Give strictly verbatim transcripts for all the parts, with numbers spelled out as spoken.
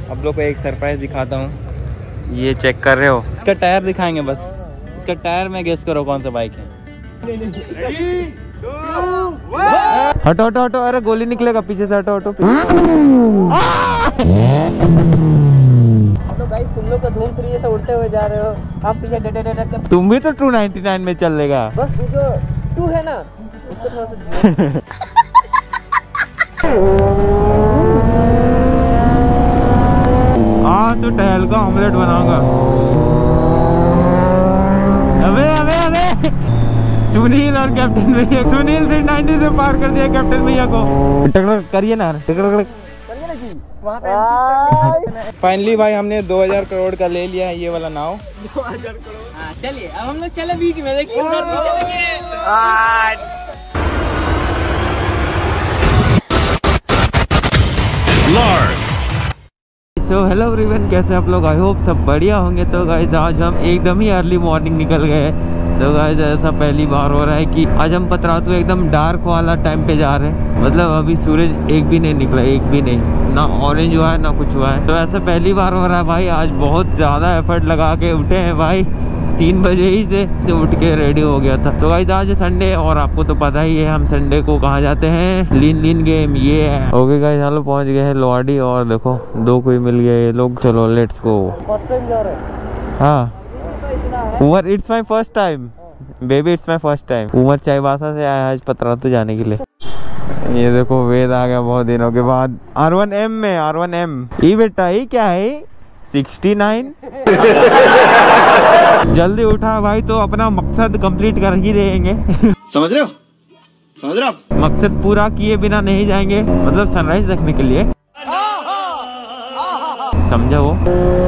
आप लोग को एक सरप्राइज दिखाता हूँ। ये चेक कर रहे हो, इसका टायर दिखाएंगे बस। इसका टायर में गेस करो कौन सा बाइक है। हटो हटो हटो, अरे गोली निकलेगा पीछे से, हटो हटो। गाइस तुम लोग तो धूम थ्री से उड़ते हुए जा रहे हो, आप पीछे डे डे डे डे। तुम भी तो टू नाइन्टी नाइन में चल लेगा। बस जो टू है ना उसको थोड़ा सा हाँ तो टहल का ऑमलेट बनाऊंगा। अबे अबे अबे सुनील और कैप्टन भैया, सुनील थ्री नाइन्टी से पार कर दिया कैप्टन भैया को। टकड़क करिए ना, टकड़क। फाइनली भाई हमने दो हज़ार करोड़ का ले लिया है ये वाला नाव। दो हज़ार करोड़। हाँ चलिए अब हम लोग चले बीच में, देखिए सो हेलो एवरीवन, कैसे आप लोग? आई होप सब बढ़िया होंगे। तो गाइस आज हम एकदम ही अर्ली मॉर्निंग निकल गए। तो गाइस ऐसा पहली बार हो रहा है कि आज हम पतरातू एकदम डार्क वाला टाइम पे जा रहे हैं। मतलब अभी सूरज एक भी नहीं निकला, एक भी नहीं, ना ऑरेंज हुआ है ना कुछ हुआ है। तो ऐसा पहली बार हो रहा है भाई। आज बहुत ज्यादा एफर्ट लगा के उठे हैं भाई, तीन बजे ही से उठ के रेडी हो गया था। तो गाइस आज संडे और आपको तो पता ही है हम संडे को कहाँ जाते हैं, लीन लीन गेम। ये है ओके गाइस, हम लोग पहुँच गए हैं लोहाड़ी और देखो दो कोई मिल गए ये लोग। चलो लेट्स गो। फर्स्ट टाइम जा रहे हैं। हाँ Umar, it's my first time baby, it's my first time. Umar Chaibasa से आया आज पतरातू जाने के लिए। ये देखो वेद आ गया बहुत दिनों के बाद। आर वन एम में, आर वन एम ये बेटा ये क्या है सिक्सटी नाइन। जल्दी उठा भाई तो अपना मकसद कंप्लीट कर ही रहेंगे। समझ रहे हो, समझ रहे हो? मकसद पूरा किए बिना नहीं जाएंगे, मतलब सनराइज देखने के लिए। समझा वो?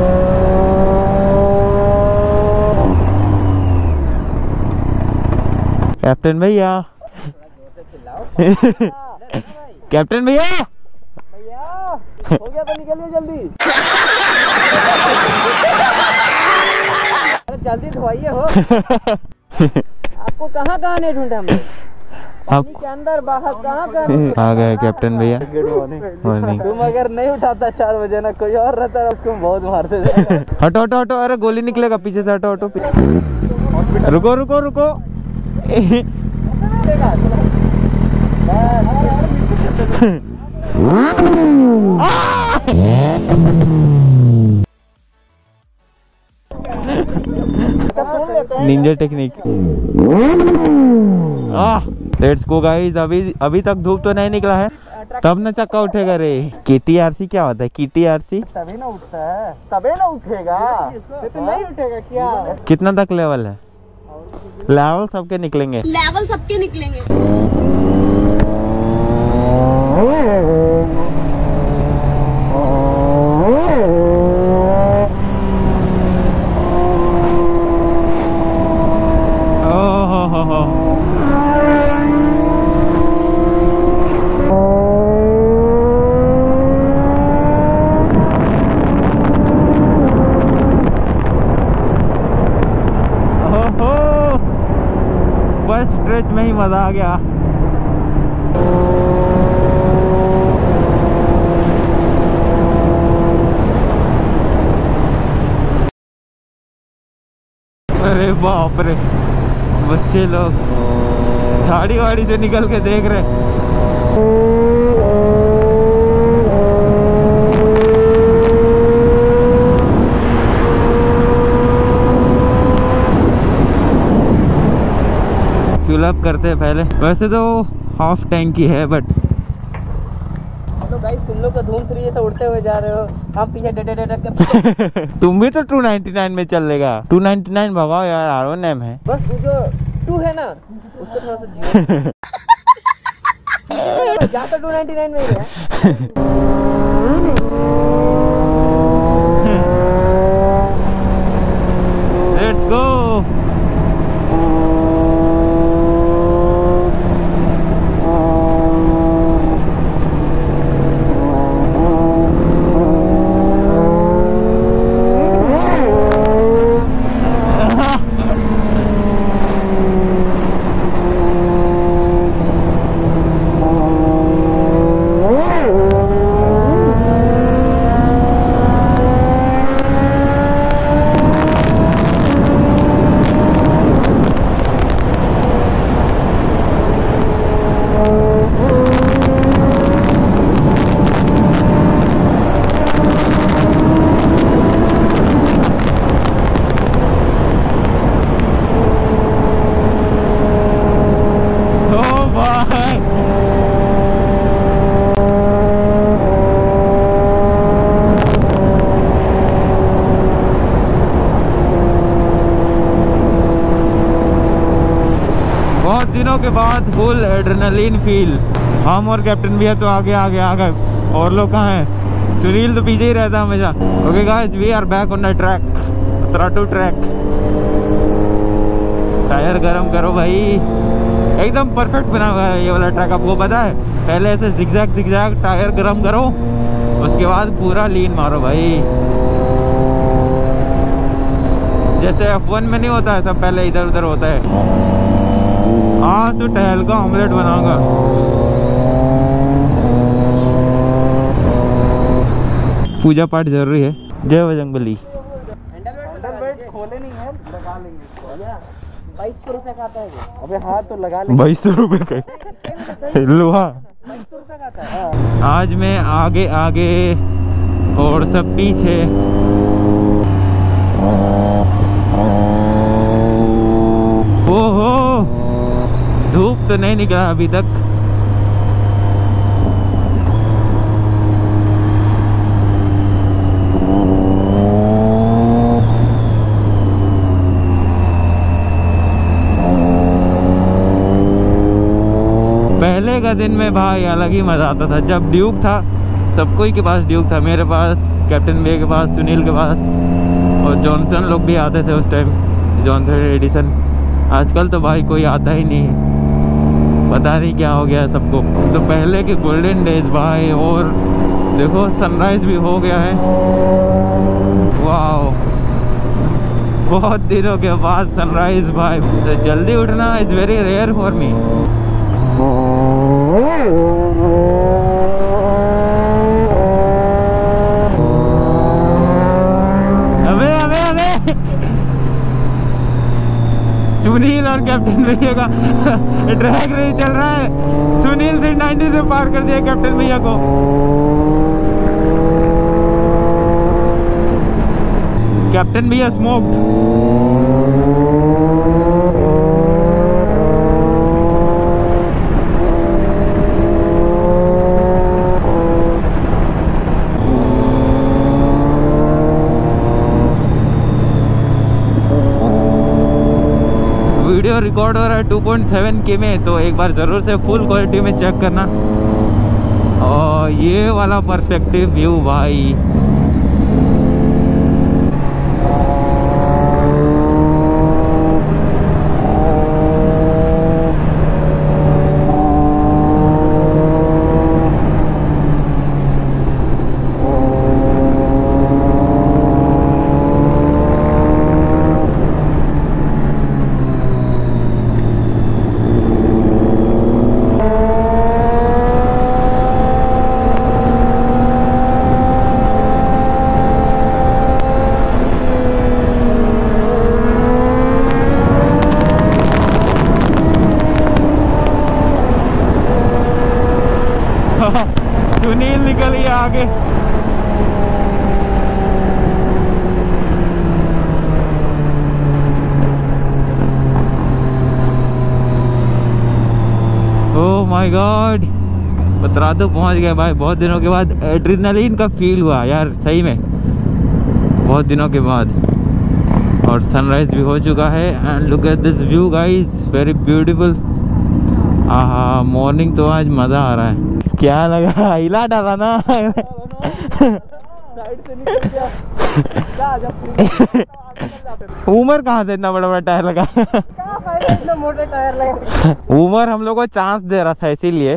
कैप्टन भैया, कैप्टन भैया हो गया तो निकलिए जल्दी। अरे जल्दी धोइए हो। आपको कहाँ कहाँ नहीं ढूंढा हमने, पानी के अंदर बाहर कहाँ कहाँ आ गए कैप्टन भैया। तुम अगर नहीं उठाता चार बजे ना कोई और रहता उसको बहुत मारते थे। हटो हटो हटो, अरे गोली निकलेगा पीछे से, हटो हटो। रुको रुको रुको। Ninja technique. Let's go guys. अभी अभी तक धूप तो नहीं निकला है, तब न चक्का उठेगा रे। केटीआरसी क्या होता है? केटीआरसी तभी ना उठता है, तभी ना उठेगा, तो नहीं उठेगा क्या? कितना तक लेवल है? लेवल सबके निकलेंगे, लेवल सबके निकलेंगे। स्ट्रेच में ही मजा आ गया। अरे बाप रे, बच्चे लोग झाड़ी वाड़ी से निकल के देख रहे। फ्यूल अप करते हैं पहले। वैसे तो हाफ टैंक की है बट तो गाइस तुम लोग तो धूम थ्री से उड़ते हुए जा रहे हो, आप पीछे डे डे डे डे। तुम भी तो टू नाइन्टी नाइन में चल लेगा। टू नाइन्टी नाइन भगाओ यार, आर वन एम है। बस जो टू है ना उसको थोड़ा सा जा तो टू नाइन्टी नाइन में ही है। Let's go. दिनों के बाद फुल एड्रेनलिन फील। हम और कैप्टन भैया तो आगे आगे आ गए, और लोग कहाँ हैं? सुनील तो पीछे ही रहता हमेशा। Okay guys, we are back on the track, Patratu track. Tyre गरम करो भाई, एकदम परफेक्ट बना हुआ है ये वाला ट्रैक। आपको पता है, पहले ऐसे जिगजैग जिगजैग टायर गरम करो, उसके बाद पूरा लीन मारो भाई। जैसे एफ वन में नहीं होता है, सब पहले इधर उधर होता है। आज तो टहल का ऑमलेट बनाऊंगा। पूजा पाठ जरूरी है। जय बजरंगबली। खोले नहीं है, लगा लेंगे। बाईस सौ रुपए का आता है। अबे हाँ तो लगा लेंगे। बाईस सौ रुपए का लोहा। बाईस सौ रुपए का आता है। आज मैं आगे आगे और सब पीछे। ओहो, धूप तो नहीं निकला अभी तक। पहले का दिन में भाई अलग ही मजा आता था, जब ड्यूक था। सब कोई के पास ड्यूक था, मेरे पास, कैप्टन भैया के पास, सुनील के पास, और जॉनसन लोग भी आते थे उस टाइम, जॉनसन एडिसन। आजकल तो भाई कोई आता ही नहीं है, पता नहीं क्या हो गया है सबको। तो पहले के गोल्डन डेज भाई। और देखो सनराइज भी हो गया है। वाह, बहुत दिनों के बाद सनराइज भाई। तो जल्दी उठना is very rare for me. अबे अबे अबे सुनील और कैप्टन भैया का ट्रैक नहीं चल रहा है। सुनील थ्री नाइंटी से पार कर दिया कैप्टन भैया को। कैप्टन भैया स्मोक्ड। वीडियो रिकॉर्ड हो रहा है टू पॉइंट सेवन के में, तो एक बार जरूर से फुल क्वालिटी में चेक करना। और ये वाला पर्सपेक्टिव व्यू भाई, सुनील निकल गया आगे। ओह माय गॉड, पतरातू पहुंच गए भाई। बहुत दिनों के बाद एड्रेनलिन का फील हुआ यार, सही में बहुत दिनों के बाद। और सनराइज भी हो चुका है। And look at this view guys, very beautiful. आहा, मॉर्निंग तो आज मजा आ रहा है। क्या लगा, हिला डाला ना। साइड से निकल गया। उमर कहाँ से इतना बड़ा बड़ा टायर लगा? क्या फायदा इतना मोटा टायर लगा? उमर हम लोग को चांस दे रहा था इसीलिए।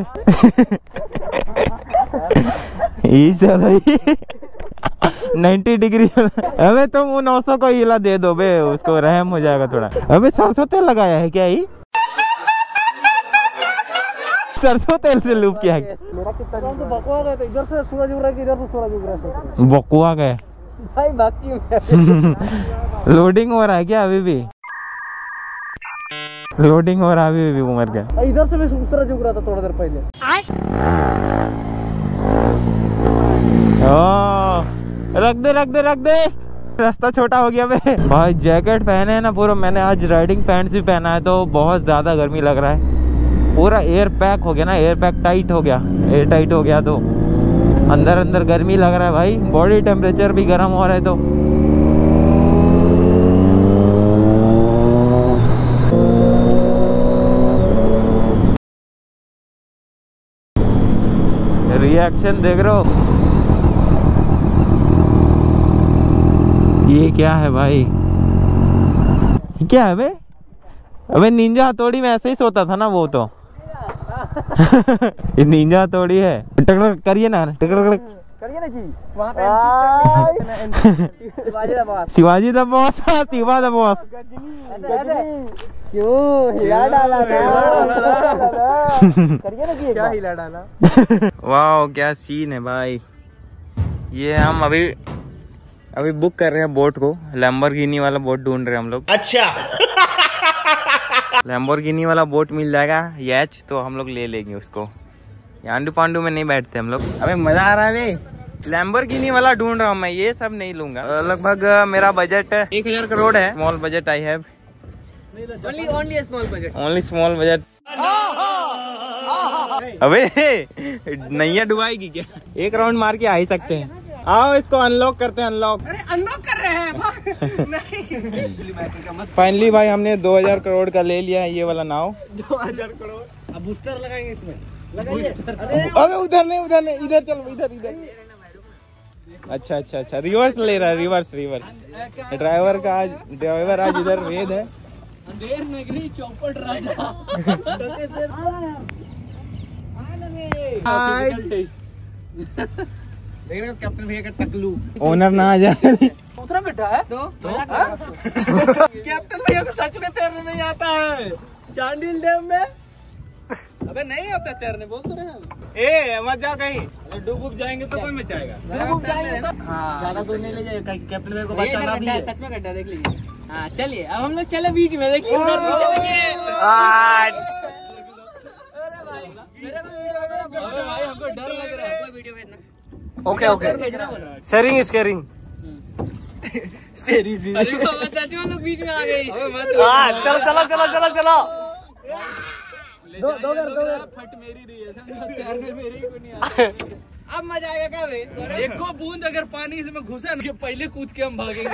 नब्बे डिग्री। अबे तुम वो नौ सौ को हिला दे दो बे, उसको रहम हो जाएगा थोड़ा। अबे सरसों तेल लगाया है क्या? ही सरसों तेल से लूप किया है। मेरा कितना तो बकवा गया, इधर से सूरज उग रहा है, इधर से सूरज उग रहा है। बकुआ गए भाई बाकी में लोडिंग हो रहा है क्या अभी भी? लोडिंग हो रहा है अभी भी उमर का। इधर से भी सूरज उग रहा था थोड़ा देर पहले। ओ, रख दे रख दे रख दे, रास्ता छोटा हो गया बे। भाई जैकेट पहने है ना पूरा, मैंने आज राइडिंग पैंट भी पहना है, तो बहुत ज्यादा गर्मी लग रहा है। पूरा एयर पैक हो गया ना, एयर पैक टाइट हो गया, एयर टाइट हो गया, तो अंदर अंदर गर्मी लग रहा है भाई। बॉडी टेम्परेचर भी गर्म हो रहा है। तो एक्शन देख रहे हो? ये क्या है भाई? क्या है बे? अबे निंजा हथौड़ी में ऐसे ही सोता था ना वो तो। ये निंजा हथौड़ी है। टकटक करिए ना, टकटक करिए ना जी। वहाँ पे Shivaji the boss, Shivaji the boss, Shiva the boss. क्यों हिला डाला था? करिए ना जी, क्या हिला डाला? वाह क्या सीन है भाई। ये हम अभी अभी बुक कर रहे हैं बोट को। लैम्बोर्गिनी वाला बोट ढूंढ रहे हैं हम लोग। अच्छा। लैम्बोर्गिनी वाला बोट मिल जाएगा यच तो हम लोग ले लेंगे उसको। आंडू पांडू में नहीं बैठते हम लोग। अबे मजा आ रहा है बे। लैम्बोर्गिनी वाला ढूंढ रहा हूँ मैं, ये सब नहीं लूंगा। लगभग मेरा बजट एक हजार करोड़ है। Small budget I have. Only only a small budget. Only small budget. अबे नैया डुबाएगी क्या? एक राउंड मार के आ ही सकते हैं। आओ इसको अनलॉक करते हैं। अनलॉक अरे अनलॉक कर रहे हैं। नहीं। फाइनली भाई हमने दो हजार करोड़ का ले लिया है ये वाला नाव। दो हजार करोड़। अब बूस्टर लगाएंगे इसमें। अबे उधर नहीं, उधर नहीं, इधर चलो, इधर इधर। अच्छा अच्छा अच्छा रिवर्स ले रहा है। Reverse reverse. ड्राइवर का आज ड्राइवर आज इधर वेद है। अंधेर नगरी चौपट राजा। देख रहे हो कैप्टन भैया का टकलू। ओनर ना आ जाए। उतरा बैठा है तो कैप्टन भैया को सच में तैरने नहीं आता है। चांडिल डैम में। अबे नहीं आता तैरने, बोल तो रहे हैं। ए मत जाओ कहीं, डूब उब जाएंगे तो कोई मचाएगा। डूब जाएंगे तो ज्यादा दूर नहीं ले जाएगा, कैप्टन भैया को बचाना भी है। सच में गड्ढा देख लीजिए। हाँ चलिए अब हम लोग चले बीच में। देखिए भाई हमको डर लग रहा है। वीडियो भेजना। Okay okay sharing is caring. Sharing जी। अरे बाबा सच में लोग बीच में आ गए। चलो चलो चलो चलो चलो। दो दो दो फट मेरी रही है। तैरने मेरी को नहीं आता। अब मजा आएगा क्या बे? देखो बूंद अगर पानी इसमें घुसा ना, पहले कूद के हम भागेंगे।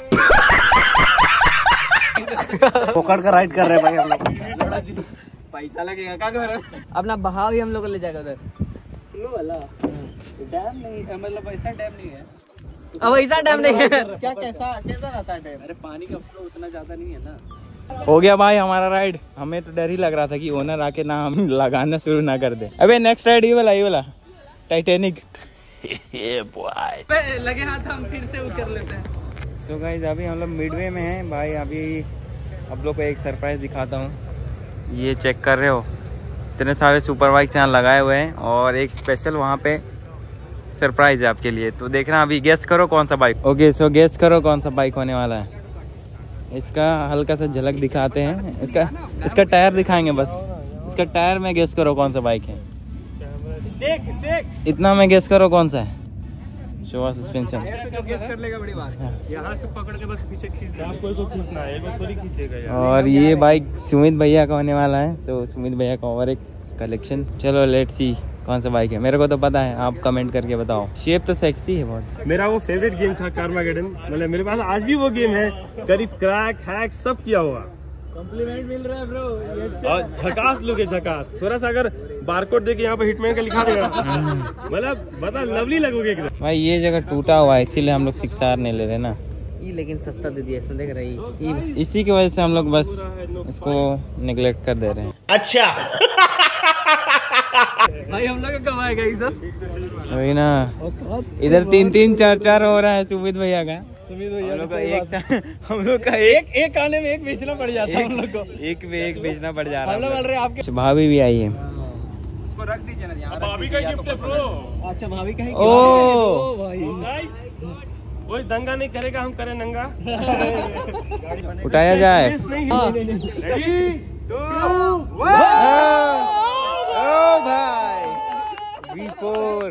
पकड़ कर राइड कर रहे हैं भाई हम लोग। पैसा लगेगा क्या कर? अपना बहाव ही हम लोग को ले जाएगा उधर। फ्लो वाला डैम नहीं, मतलब ऐसा डैम नहीं है। अब ऐसा डैम नहीं है। क्या कैसा कैसा रहता है डैम? अरे पानी का फ्लो उतना ज्यादा नहीं है ना। हो गया भाई हमारा राइड। हमें तो डर ही लग रहा था कि ओनर आके ना हम लगाना शुरू ना कर दे। अबे नेक्स्ट राइड ये वाला ये वाला टाइटैनिक। ये बॉय लगे हाथ हम फिर से कर लेते हैं। तो गाइस अभी हम लोग मिडवे में हैं भाई। अभी आप लोग को एक सरप्राइज दिखाता हूँ। ये चेक कर रहे हो, इतने सारे सुपर बाइक्स यहाँ लगाए हुए हैं और एक स्पेशल वहाँ पे सरप्राइज है आपके लिए। तो देखना अभी गेस करो कौन सा बाइक। ओके सो गेस करो कौन सा बाइक होने वाला है। इसका हल्का सा झलक दिखाते हैं। इसका इसका टायर दिखाएंगे बस। इसका टायर में गेस करो कौन सा बाइक है। स्टेक स्टेक इतना में गेस करो कौन सा है। Showa suspension. जो गेस कर लेगा बड़ी बात। यहाँ से पकड़ के बस पीछे खींच दे। आपको तो खींचना है, वो थोड़ी खींचेगा यार। और ये बाइक सुमित भैया का होने वाला है। तो सुमित भैया का और एक कलेक्शन। चलो लेट्स सी कौन सा बाइक है। मेरे को तो पता है, आप कमेंट करके बताओ। शेप तो सेक्सी है बहुत। मेरा वो फेवरेट गेम था कार्मागेडन। मतलब मेरे पास आज भी वो गेम है। करीब क्रैक हैक सब किया हुआ। कॉम्प्लीमेंट मिल रहा है ब्रो। और झकास लोग है झकास। थोड़ा सा अगर बारकोड देके यहाँ पे हिटमैन का लिखा देगा मतलब बता लवली लगोगे एकदम। भाई ये जगह टूटा हुआ है इसीलिए हम लोग सिक्स आर नहीं ले रहे ना। ये लेकिन सस्ता दे दिया इसमें, देख रही है। इसी की वजह से हम लोग बस इसको निगलेक्ट कर दे रहे हैं। अच्छा। भाई हम लोग कब आएगा इधर? वही ना, इधर तीन तीन चार चार हो रहा है सुमित भैया का। सुमित हम लोग का भैया एक हम लोग का एक एक आने में एक बेचना पड़ जाता है हम लोग को। एक पे एक बेचना पड़ जा रहा हम लोग बोल रहे हैं आपके। है। भाभी भी आई है। उसको रख दीजिए ना यहाँ। भाभी का गिफ्ट है ब्रो। अच्छा भाभी का है। ओ भाई कोई दंगा नहीं करेगा, हम करें नंगा। उठाया जाए। भाई वी फोर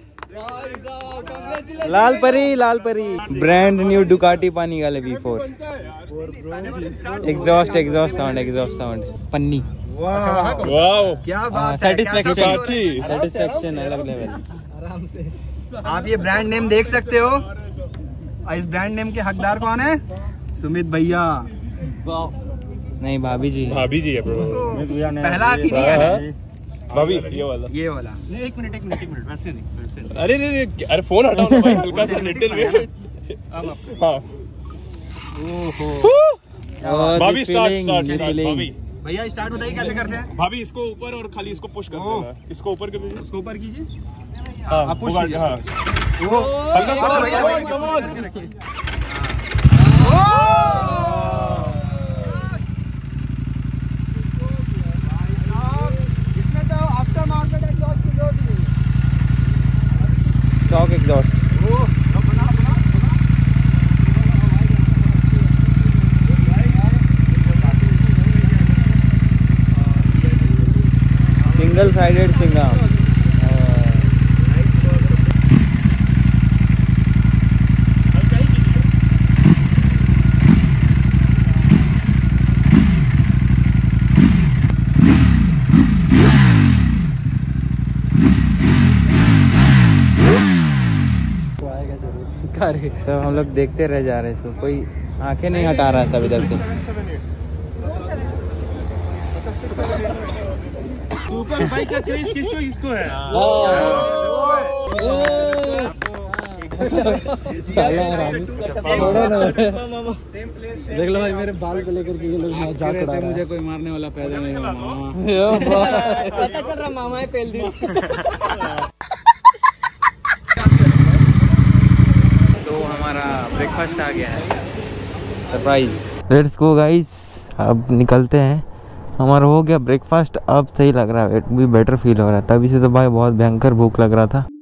लाल परी लाल परी brand new Ducati Panigale V four. Exhaust exhaust sound exhaust sound पन्नी। वाओ क्या बात है, सेटिस्फेक्शन सेटिस्फेक्शन अलग लेवल। आराम से। आप ये ब्रांड नेम देख सकते हो। और इस ब्रांड नेम के हकदार कौन है? सुमित भैया। नहीं भाभी जी। भाभी जी है ब्रो। पहला हक ही नहीं है। भाभी ये वाला ये वाला। नहीं एक मिनट एक मिनट एक मिनट वैसे नहीं वैसे नहीं। अरे अरे अरे फोन हटाओ ना भाई, हल्का सा लिटिल वेट। अब आप हाँ Oh, भाभी this start feeling, start this start feeling. भाभी भैया स्टार्ट बताइए कैसे करते हैं? भाभी इसको ऊपर और खाली इसको पुश कर देना, इसको ऊपर कर दीजिए। उसको ऊपर कीजिए। हाँ आप push ऊपर, कीजिए हाँ वो हल्का सा भैया, भैया, come on। इसमें तो आफ्टर मार्केट एग्जॉस्ट की जो थी stock exhaust. Single sided Singham. सब हम लोग देखते रह जा रहे हैं इसको, कोई आंखें नहीं हटा रहा है सब इधर से। सुपर बाइक का क्रेज किसको किसको है? देख लो भाई मेरे बाल को लेकर के ये लोग मजाक उड़ा रहे हैं। मुझे कोई मारने वाला पैदा नहीं हुआ मामा। पता चल रहा मामा है पहले दिन। तो हमारा ब्रेकफास्ट आ गया है, सरप्राइज। लेट्स गो गाइस, अब निकलते हैं। हमारा हो गया ब्रेकफास्ट, अब सही लग रहा है, भी बेटर फील हो रहा है। तभी से तो भाई बहुत भयंकर भूख लग रहा था।